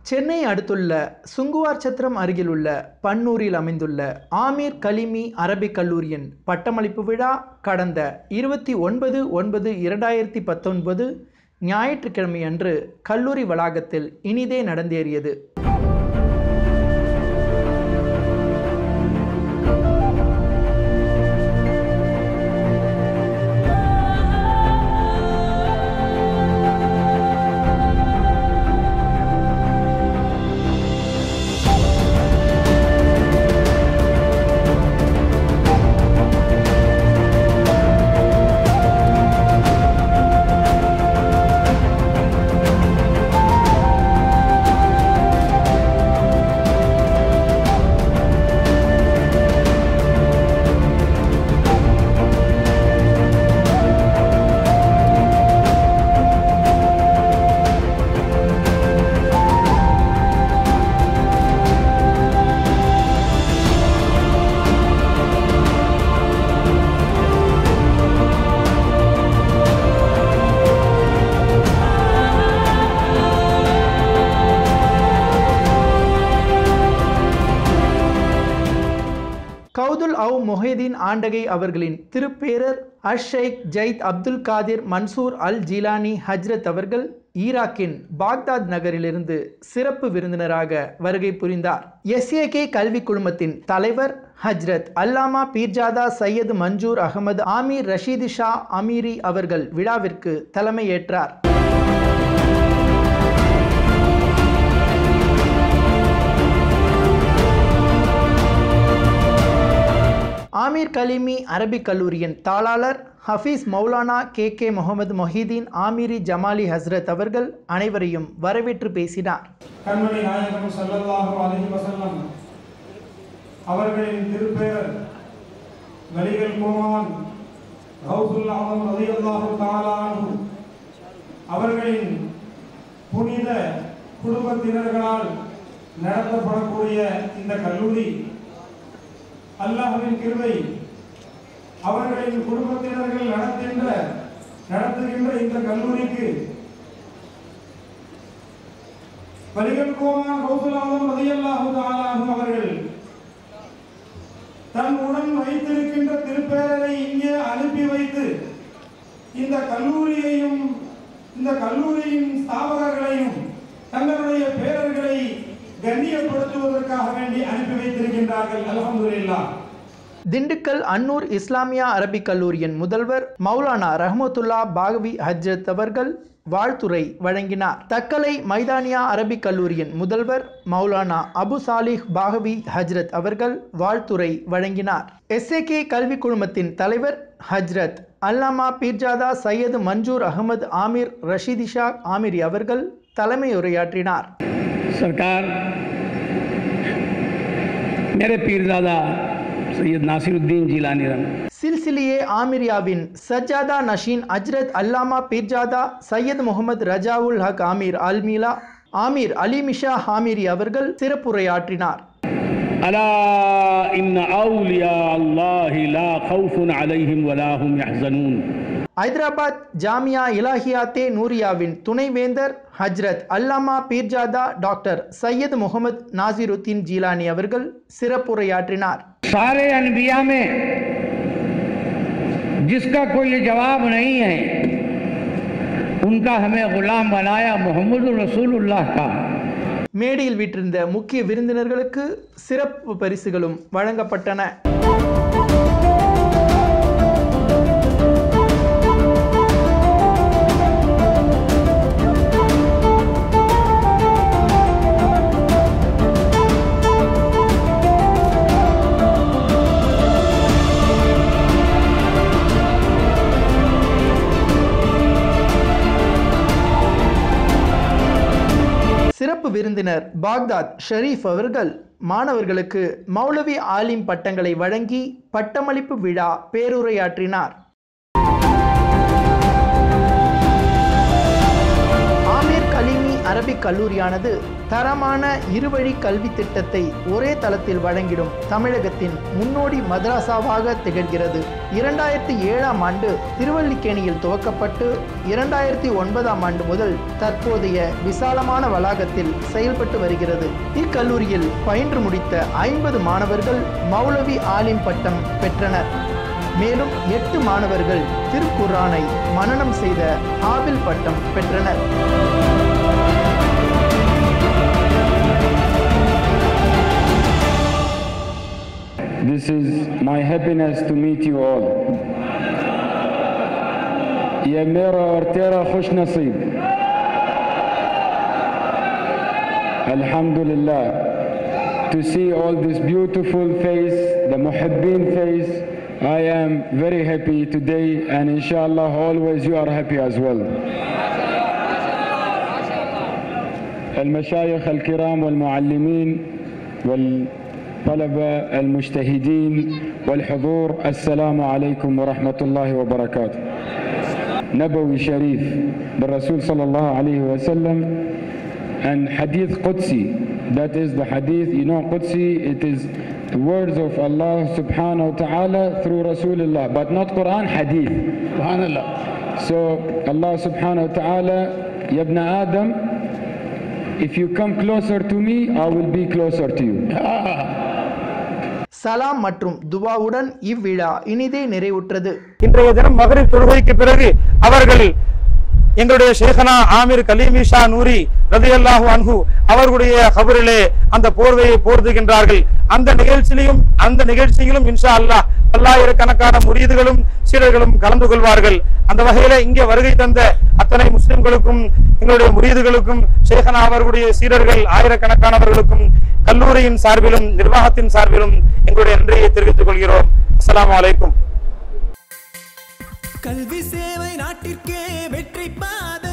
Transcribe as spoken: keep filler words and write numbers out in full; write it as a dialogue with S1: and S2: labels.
S1: சென்னை அடுத்துள்ள சுங்குவார் சத்திரம் அருகிலுள்ள பன்னூரில் அமைந்துள்ள ஆமீர் கலீமி அரபிக் கல்லூரியின் பட்டமளிப்பு விழா கடந்த இருபத்தி ஒன்பது ஒன்பது இரண்டாயிரத்தி பத்தொன்பது ஞாயிற்றுக்கிழமை அன்று கல்லூரி வளாகத்தில் இனிதே நடந்தேறியது. கௌதுல் அவு மொஹிதீன் ஆண்டகை அவர்களின் திருப்பேரர் அஷ்-ஷைக் ஜயித் அப்துல் காதிர் மன்சூர் அல் ஜிலானி ஹஜ்ரத் அவர்கள் ஈராக்கின் பாக்தாத் நகரிலிருந்து சிறப்பு விருந்தினராக வருகை புரிந்தார். எஸ் ஏ கே கல்வி குழுமத்தின் தலைவர் ஹஜ்ரத் அல்லாமா பீர்ஜாதா சையது மஞ்சூர் அகமது ஆமீர் ரஷீது ஷா அமீரி அவர்கள் விழாவிற்கு தலைமையேற்றார். ஆமீர் கலீமி அரபிக் கல்லூரியின் தாளாளர் ஹஃபீஸ் மௌலானா கே கே முகமது மொஹிதீன் ஆமீரி ஜமாலி ஹஸ்ரத் அவர்கள் அனைவரையும் வரவேற்று பேசினார்.
S2: கண்மணி நாயகம் ஸல்லல்லாஹு அலைஹி வஸல்லம் அவர்களின் திருப்பேரர் வலிகள் கோமான் கௌசுல் ஆலம் ரலியல்லாஹு தஆலா அன்ஹு அவர்களின் புனித குடும்பத்தினர்களால் நடத்தப்படக்கூடிய இந்த கல்லூரி அல்லாஹ்வின் கிருபை அவர்களின் குடும்பத்தினர்கள் நடத்துகின்ற நடத்துகின்ற இந்த கல்லூரிக்கு வலிகள் கோமான் கௌசுல் ஆலம் ரலியல்லாஹு தஆலா அன்ஹு அவர்கள் தன் உடன் வைத்திருக்கின்ற திருப்பேரரை இங்கே அனுப்பி வைத்து இந்த கல்லூரியையும் இந்த கல்லூரியின் ஸ்தாபகர்களையும் தங்களுடைய பேரர்களை கண்ணியப்படுத்துவதற்காக வேண்டி அனுப்பி வைத்திருக்கின்றார்கள். அல்ஹம்துலில்லாஹ்.
S1: திண்டுக்கல் அன்னூர் இஸ்லாமியா அரபிக் கல்லூரியின் முதல்வர் மௌலானா ரஹ்மத்துல்லா பாகவி ஹஜ்ரத் அவர்கள் வாழ்த்துரை வழங்கினார். தக்கலை மைதானியா அரபிக் கல்லூரியின் முதல்வர் மௌலானா அபு சாலிஹ் பாகவி ஹஜ்ரத் அவர்கள் வாழ்த்துரை வழங்கினார். எஸ் ஏ கே கல்வி குழுமத்தின் தலைவர் ஹஜ்ரத் அல்லாமா பீர்ஜாதா சையது மஞ்சூர் அகமது ஆமீர் ரஷீது ஷா ஆமீரி அவர்கள் தலைமையுரையாற்றினார்.
S3: सरकार मेरे पीरजादा सैयद नासिरुद्दीन जिलानी रंग
S1: सिलसिलिये आमिरियाविन सज्जादा नशीन हजरत अल्लामा पीरजादा सैयद मुहम्मद रजाउल हक आमीर अल्मीला आमीर अलीमिशा हामिरी அவர்கள் சிறப்புரையாற்றினார்.
S3: अला इन्न औलिया अल्लाहि ला खौफुन अलैहिम वला हुम यहज़नून.
S1: ஹைதராபாத் ஜாமியா இலாஹியாத்தே நூரியாவின் துணைவேந்தர் ஹஜ்ரத் அல்லாமா பீர்ஜாதா டாக்டர் சையத் முகமது நாசிருத்தீன் ஜீலானி அவர்கள் சிறப்புரையாற்றினார்.
S3: सारे अनबिया में जिसका कोई जवाब नहीं है उनका हमें गुलाम बनाया मोहम्मद रसूलुल्लाह का.
S1: மேடையில் வீற்றிருந்த முக்கிய விருந்தினர்களுக்கு சிறப்பு பரிசுகளும் வழங்கப்பட்டன. சிறப்பு விருந்தினர் பாக்தாத் ஷரீஃப் அவர்கள் மாணவர்களுக்கு மௌலவி ஆலிம் பட்டங்களை வழங்கி பட்டமளிப்பு விழா பேருரையாற்றினார். ஆமீர் கலீமி அரபிக் கல்லூரியானது தரமான இருவழி கல்வி திட்டத்தை ஒரே தளத்தில் வழங்கிடும் தமிழகத்தின் முன்னோடி மதரசாவாக திகழ்கிறது. இரண்டாயிரத்தி ஏழாம் ஆண்டு திருவல்லிக்கேணியில் துவக்கப்பட்டு இரண்டாயிரத்தி ஒன்பதாம் ஆண்டு முதல் தற்போதைய விசாலமான வளாகத்தில் செயல்பட்டு வருகிறது. இக்கல்லூரியில் பயின்று முடித்த ஐம்பது மாணவர்கள் மௌலவி ஆலிம் பட்டம் பெற்றனர். மேலும் எட்டு மாணவர்கள் திருக்குர்ஆனை மனனம் செய்த ஹாபில் பட்டம் பெற்றனர்.
S4: This is my happiness to meet you all. Ya mera aur tera khush naseeb. Alhamdulillah, to see all this beautiful face, the muhibbin face. I am very happy today, and inshallah always you are happy as well. المشايخ الكرام والمعلمين والطلبة المجتهدين والحضور، السلام عليكم ورحمة الله وبركاته. نبوي شريف بالرسول صلى الله عليه وسلم and hadith Qudsi. That is the hadith, you know, Qudsi, it is the words of Allah subhanahu wa ta'ala through Rasulullah, but not Quran, hadith. Subhanallah. So Allah subhanahu wa ta'ala, Ya ibn Adam, if you come closer to me, I will be closer to you.
S1: சலாம் மற்றும் துவாவுடன் இவ்விழா இனிதே நிறைவுற்றது.
S2: இன்றைய தினம் மகரிப் தொழுகைக்கு பிறகு அவர்கள் எங்களுடைய ஷேഖனா ஆமீர் கலீமி ஷா நூரி ரலியல்லாஹு அன்ஹு அவர்களுடைய கபரிலே அந்த போர்வையை போர்த்துகின்றார்கள். அந்த நிகழ்ச்சியிலும் அந்த நிகழ்ச்சியிலும் இன்ஷா அல்லாஹ் பல்லாயிரக்கணக்கான முரீதுகளும் சீடர்களும் கலந்து கொள்வார்கள். அந்த வகையில இங்கே வருகை தந்த அத்தனை முஸ்லிம்களுக்கும் எங்களுடைய முரீதுகளுக்கும் ஷேഖனா அவர்களுடைய சீடர்கள் ஆயிரக்கணக்கானவர்களுக்கும் கல்லூரியின் சார்பிலும் நிர்வாகத்தின் சார்பிலும் எங்களுடைய நன்றியை தெரிவித்துக் கொள்கிறோம். அஸ்ஸலாமு அலைக்கும்.
S5: கல்வி சேவை நாட்டிற்கே வெற்றி பாதை.